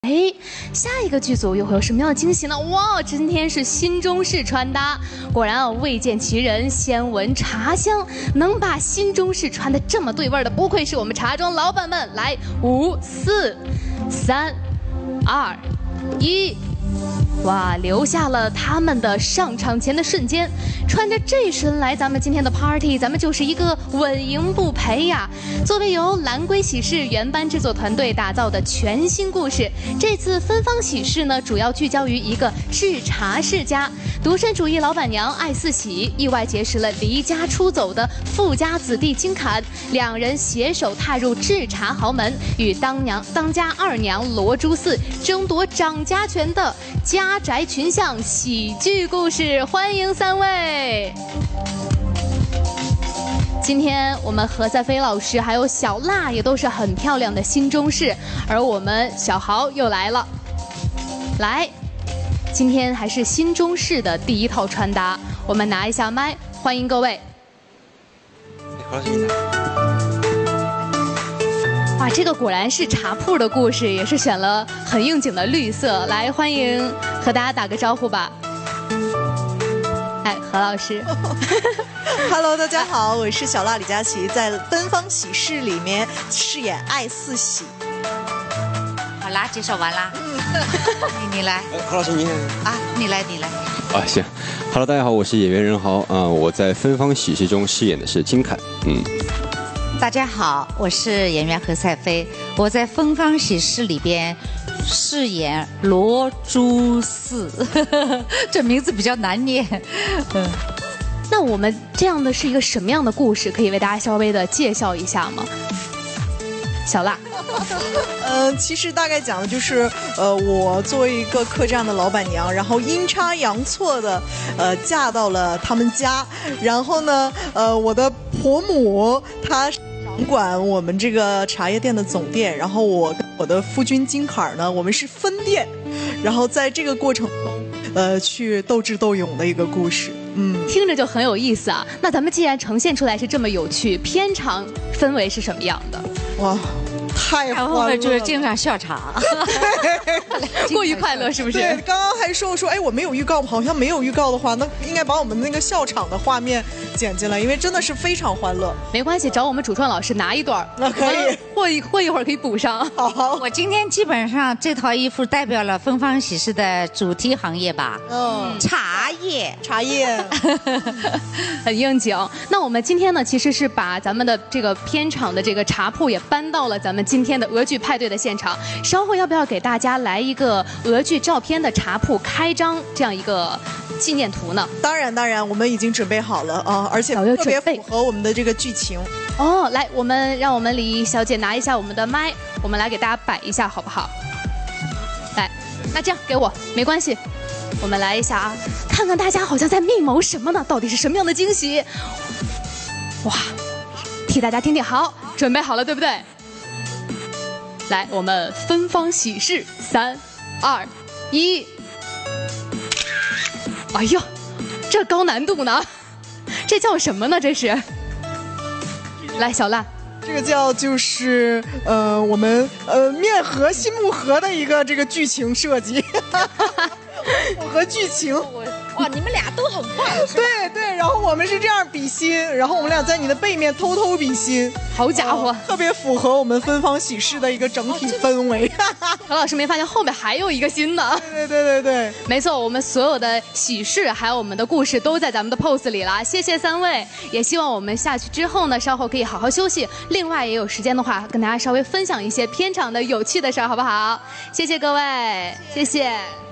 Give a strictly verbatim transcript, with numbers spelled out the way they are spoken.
哎，下一个剧组又会有什么样的惊喜呢？哇，今天是新中式穿搭，果然啊，未见其人先闻茶香，能把新中式穿得这么对味儿的，不愧是我们茶庄老板们。来，五、四、三、二、一。 哇，留下了他们的上场前的瞬间，穿着这身来咱们今天的 party， 咱们就是一个稳赢不赔呀。作为由蓝龟喜事原班制作团队打造的全新故事，这次芬芳喜事呢，主要聚焦于一个制茶世家，独身主义老板娘艾四喜意外结识了离家出走的富家子弟金侃，两人携手踏入制茶豪门，与当娘当家二娘罗珠四争夺掌家权的家宅群像喜剧故事，欢迎三位。今天我们何赛飞老师还有小辣也都是很漂亮的新中式，而我们小豪又来了。来，今天还是新中式的第一套穿搭，我们拿一下麦，欢迎各位。哇，这个果然是茶铺的故事，也是选了很应景的绿色。来，欢迎和大家打个招呼吧。哎，何老师。 Hello， 大家好，我是小辣李佳琦，在《芬芳喜事》里面饰演艾四喜。 好啦，介绍完啦。嗯，你你来。 何老师您啊，你来你来。 啊行 ，Hello， 大家好，我是演员任豪啊、呃，我在《芬芳喜事》中饰演的是金侃，嗯。 大家好，我是演员何赛飞，我在《芬芳喜事》里边饰演罗珠四，这名字比较难念。嗯， 那我们这样的是一个什么样的故事？可以为大家稍微的介绍一下吗？小辣。 呃，其实大概讲的就是，呃，我作为一个客栈的老板娘，然后阴差阳错的，呃，嫁到了他们家，然后呢，呃，我的婆母她。 掌管我们这个茶叶店的总店，然后我跟我的夫君金侃呢，我们是分店，然后在这个过程中，呃，去斗智斗勇的一个故事，嗯， 听着就很有意思啊。那咱们既然呈现出来是这么有趣，片场氛围是什么样的？ 哇，太欢乐了， 就是经常笑场， 过于快乐是不是？ 对，刚刚还说说，哎，我没有预告，好像没有预告的话，那应该把我们那个笑场的画面剪进来，因为真的是非常欢乐。 没关系，找我们主创老师拿一段， 那可以， 过一过一会儿可以补上。 好， 我今天基本上这套衣服代表了芬芳喜事的主题行业吧，嗯，茶叶， 茶叶， 很应景。那我们今天呢，其实是把咱们的这个片场的这个茶铺也搬到了咱们今天的俄剧派对的现场。稍后要不要给大家来一个俄剧照片的茶铺开张这样一个纪念图呢？ 当然，当然，我们已经准备好了啊，而且特别符合我们的这个剧情。 哦，来，我们让我们李小姐拿一下我们的麦，我们来给大家摆一下，好不好？来，那这样给我没关系，我们来一下啊，看看大家好像在密谋什么呢？到底是什么样的惊喜？哇，替大家听听，好，准备好了，对不对？来，我们芬芳喜事，三、二、一。哎呀，这高难度呢，这叫什么呢？这是。来，小辣， 这个叫就是呃，我们呃面和心木和的一个这个剧情设计，我和剧情。 哇，你们俩都很快， 对对，然后我们是这样比心，然后我们俩在你的背面偷偷比心， 好家伙， 呃、特别符合我们芬芳喜事的一个整体氛围。 何老师没发现后面还有一个新的？ 对对对对对， 没错，我们所有的喜事还有我们的故事都在咱们的 pose 里啦。谢谢三位，也希望我们下去之后呢，稍后可以好好休息。另外也有时间的话，跟大家稍微分享一些片场的有趣的事儿，好不好？谢谢各位，谢谢。